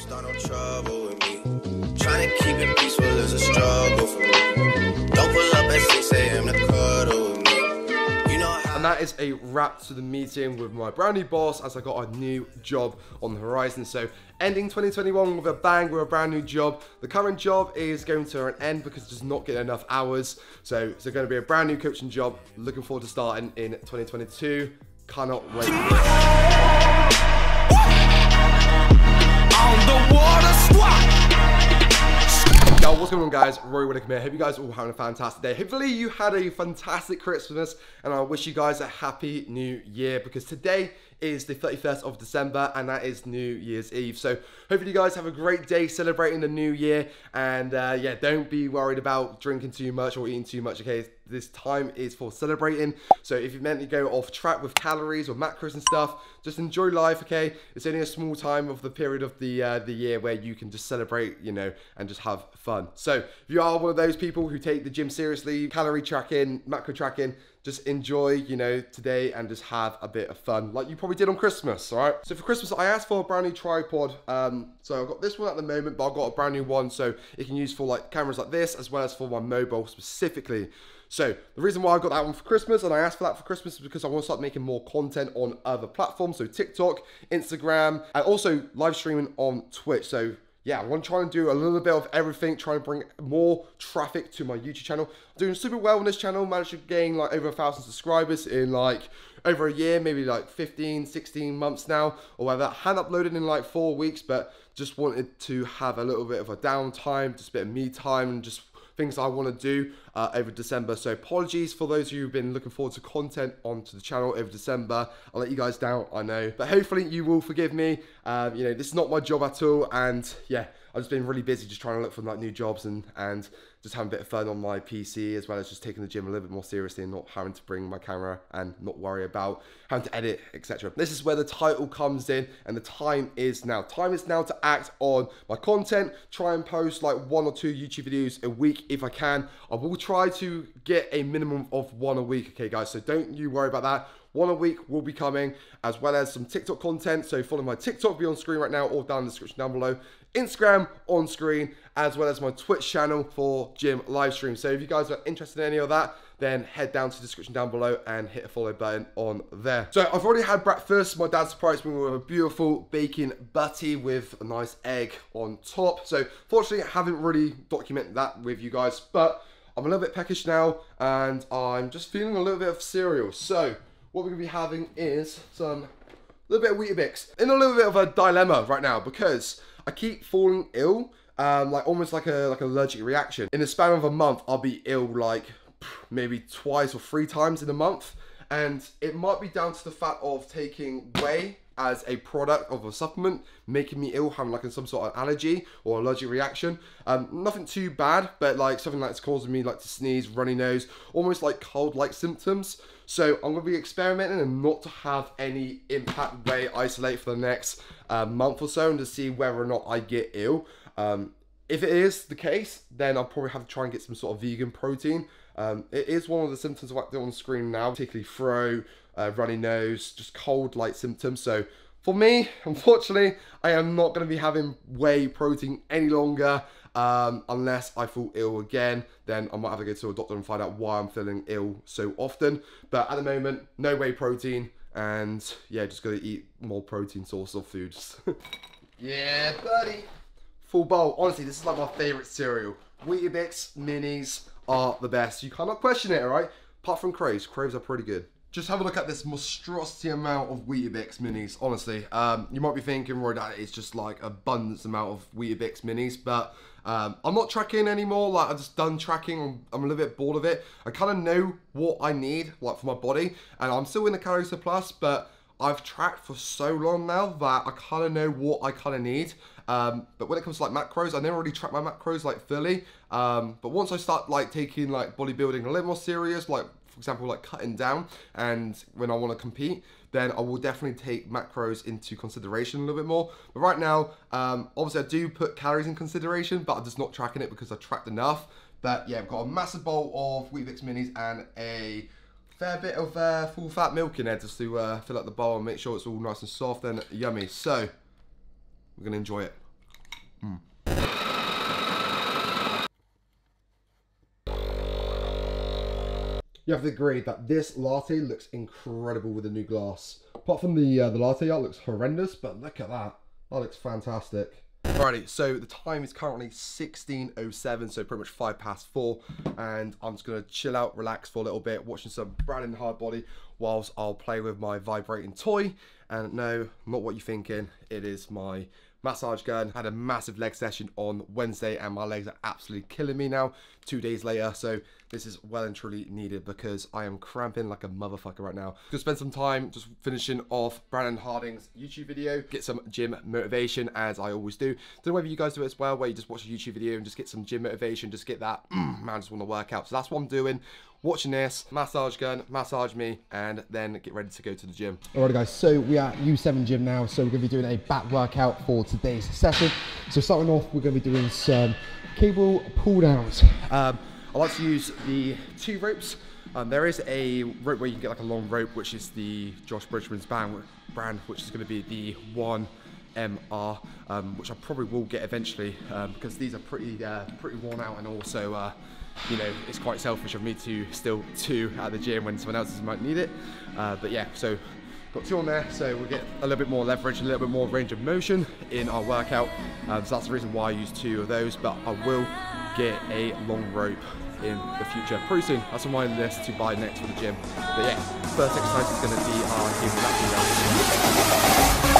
start no trouble with me. Trying to keep it peaceful is a struggle for me. Don't pull up at 6 a.m. to cuddle with me. You know how. And that is a wrap to the meeting with my brand new boss, as I got a new job on the horizon. So ending 2021 with a bang, with a brand new job. The current job is going to an end because it's just not getting enough hours. So it's going to be a brand new coaching job. Looking forward to starting in 2022. Cannot wait. On the water squad. Yo, what's going on, guys? Rory Willicombe here. Hope you guys are all having a fantastic day. Hopefully you had a fantastic Christmas, and I wish you guys a happy new year, because today is the 31st of December and that is New Year's Eve. So hopefully you guys have a great day celebrating the new year, and yeah, don't be worried about drinking too much or eating too much, okay? This time is for celebrating. So if you're meant to go off track with calories or macros and stuff, just enjoy life, okay? It's only a small time of the period of the year where you can just celebrate, you know, and just have fun. So if you are one of those people who take the gym seriously, calorie tracking, macro tracking, just enjoy, you know, today and just have a bit of fun like you probably did on Christmas, all right? So for Christmas, I asked for a brand new tripod. So I've got this one at the moment, but I've got a brand new one so it can use for like cameras like this, as well as for my mobile specifically. So the reason why I got that one for Christmas, and I asked for that for Christmas, is because I want to start making more content on other platforms. So TikTok, Instagram, and also live streaming on Twitch. So yeah, I want to try and do a little bit of everything, try and bring more traffic to my YouTube channel. I'm doing super well on this channel, managed to gain like over 1,000 subscribers in like over a year, maybe like 15, 16 months now, or whatever. I hadn't uploaded in like 4 weeks, but just wanted to have a little bit of a downtime, just a bit of me time, and just things I want to do over December. So apologies for those of you who've been looking forward to content onto the channel over December. I'll let you guys down, I know, but hopefully you will forgive me. You know, this is not my job at all, and yeah, I've just been really busy just trying to look for like new jobs and just having a bit of fun on my PC, as well as just taking the gym a little bit more seriously and not having to bring my camera and not worry about having to edit, etc. This is where the title comes in, and the time is now. Time is now to act on my content, try and post like 1 or 2 YouTube videos a week if I can. I will try to get a minimum of 1 a week, okay guys, so don't you worry about that. 1 a week will be coming, as well as some TikTok content. So follow my TikTok, be on screen right now or down in the description down below. Instagram on screen, as well as my Twitch channel for gym live streams. So if you guys are interested in any of that, then head down to the description down below and hit a follow button on there. So I've already had breakfast. My dad surprised me with a beautiful bacon butty with a nice egg on top. So fortunately, I haven't really documented that with you guys, but I'm a little bit peckish now and I'm just feeling a little bit of cereal. So what we're gonna be having is a little bit of Weetabix. In a little bit of a dilemma right now, because I keep falling ill, like almost like an allergic reaction. In the span of a month, I'll be ill like maybe 2 or 3 times in a month. And it might be down to the fact of taking whey as a product of a supplement, making me ill, having like some sort of allergy or allergic reaction. Nothing too bad, but like something that's causing me like to sneeze, runny nose, almost like cold-like symptoms. So I'm gonna be experimenting and not to have any impact whey isolate for the next month or so, and to see whether or not I get ill. If it is the case, then I'll probably have to try and get some sort of vegan protein. It is one of the symptoms I've got on the screen now, particularly throat, runny nose, just cold-like symptoms. So for me, unfortunately, I am not going to be having whey protein any longer, unless I feel ill again. Then I might have to go to a doctor and find out why I'm feeling ill so often. But at the moment, no whey protein, and yeah, just got to eat more protein source of foods. Yeah, buddy. Full bowl. Honestly, this is like my favorite cereal. Weetabix minis are the best. You cannot question it, alright? Apart from Craves. Craves are pretty good. Just have a look at this monstrosity amount of Weetabix minis, honestly. You might be thinking, Roy, that it's just like abundance amount of Weetabix minis, but I'm not tracking anymore. Like, I've just done tracking. I'm a little bit bored of it. I kind of know what I need, like, for my body, and I'm still in the calorie surplus, but I've tracked for so long now that I kind of know what I kind of need. But when it comes to like macros, I never really track my macros like fully. But once I start like taking like bodybuilding a little more serious, like for example, like cutting down, and when I want to compete, then I will definitely take macros into consideration a little bit more. But right now, obviously I do put calories in consideration, but I'm just not tracking it because I've tracked enough. But yeah, I've got a massive bowl of Weetabix minis and a fair bit of full fat milk in there just to fill up the bowl and make sure it's all nice and soft and yummy. So we're gonna enjoy it. You have to agree that this latte looks incredible with the new glass. Apart from the latte art looks horrendous, but look at that. That looks fantastic. Alrighty, so the time is currently 16:07, so pretty much 4:05, and I'm just gonna chill out, relax for a little bit, watching some Brandon Hardbody whilst I'll play with my vibrating toy. And no, not what you're thinking, it is my massage gun. I had a massive leg session on Wednesday and my legs are absolutely killing me now 2 days later, so this is well and truly needed because I am cramping like a motherfucker right now. Gonna spend some time just finishing off Brandon Harding's YouTube video, get some gym motivation as I always do. Don't know whether you guys do it as well, where you just watch a YouTube video and just get some gym motivation, just get that, man, I just want to work out. So that's what I'm doing. Watching this, massage gun, massage me, and then get ready to go to the gym. Alright guys, so we are at U7 gym now, so we're going to be doing a back workout for today's session. So starting off, we're going to be doing some cable pull downs. I like to use the 2 ropes. There is a rope where you can get like a long rope, which is the Josh Bridgman's brand, which is going to be the 1MR, which I probably will get eventually, because these are pretty worn out, and also you know, it's quite selfish of me to steal 2 at the gym when someone else might need it. But yeah, so got 2 on there, so we'll get a little bit more leverage, a little bit more range of motion in our workout. So that's the reason why I use 2 of those, but I will get a long rope in the future pretty soon. That's on my list to buy next for the gym. But yeah, first exercise is going to be our cable lat pull down.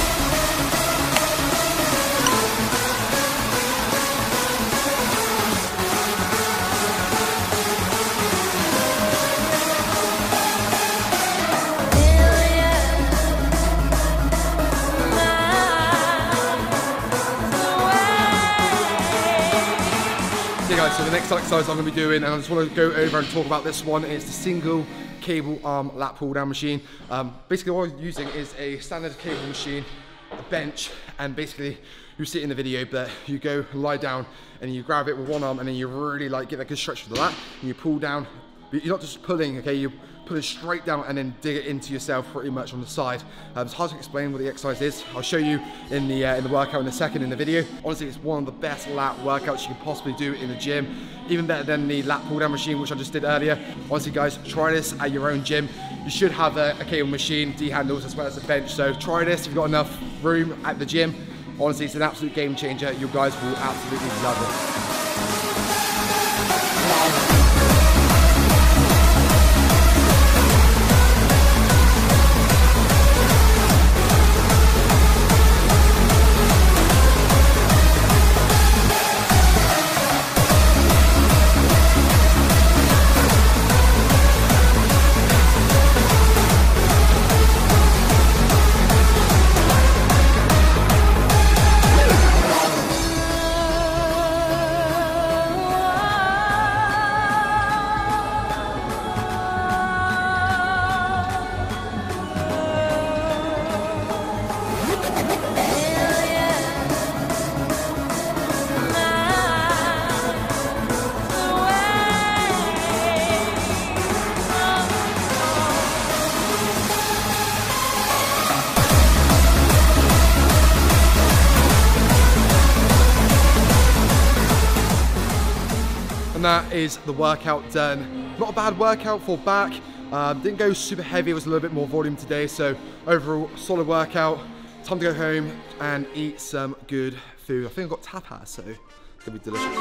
So the next exercise I'm going to be doing, and I just want to go over and talk about this one, is the single cable arm lat pull down machine. Basically what I'm using is a standard cable machine, a bench, and basically you see it in the video, but you go lie down and you grab it with one arm and then you really like get a good stretch to the lat and you pull down. But you're not just pulling, okay, you put it straight down and then dig it into yourself pretty much on the side. It's hard to explain what the exercise is. I'll show you in the workout in a second in the video. Honestly, it's one of the best lat workouts you can possibly do in the gym. Even better than the lat pull down machine, which I just did earlier. Honestly guys, try this at your own gym. You should have a cable machine, D handles, as well as a bench. So try this if you've got enough room at the gym. Honestly, it's an absolute game changer. You guys will absolutely love it. And that is the workout done. Not a bad workout for back. Didn't go super heavy, it was a little bit more volume today, so overall solid workout. Time to go home and eat some good food. I think I've got tapas, so it's gonna be delicious.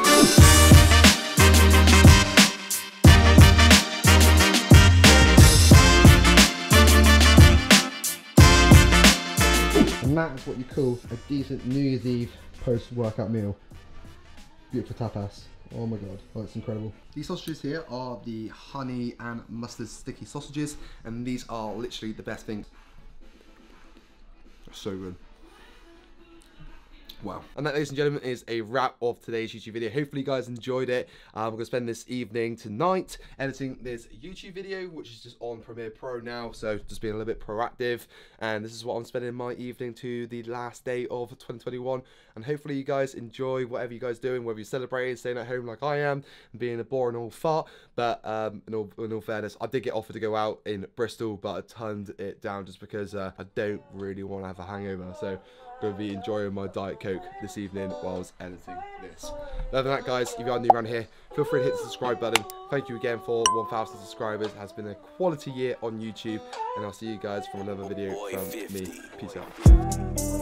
And that is what you call a decent New Year's Eve post-workout meal. Beautiful tapas. Oh my god, oh, it's incredible. These sausages here are the honey and mustard sticky sausages, and these are literally the best things. So good. Wow. And that, ladies and gentlemen, is a wrap of today's YouTube video. Hopefully you guys enjoyed it. I'm going to spend this evening tonight editing this YouTube video, which is just on Premiere Pro now, so just being a little bit proactive. And this is what I'm spending my evening to the last day of 2021. And hopefully you guys enjoy whatever you guys doing, whether you're celebrating, staying at home like I am, and being a boring old fart. But in all fairness, I did get offered to go out in Bristol, but I turned it down just because I don't really want to have a hangover. So going to be enjoying my Diet Coke this evening while I was editing this. Other than that, guys, if you are new around here, feel free to hit the subscribe button. Thank you again for 1,000 subscribers. It has been a quality year on YouTube, and I'll see you guys from another video from me. Peace out.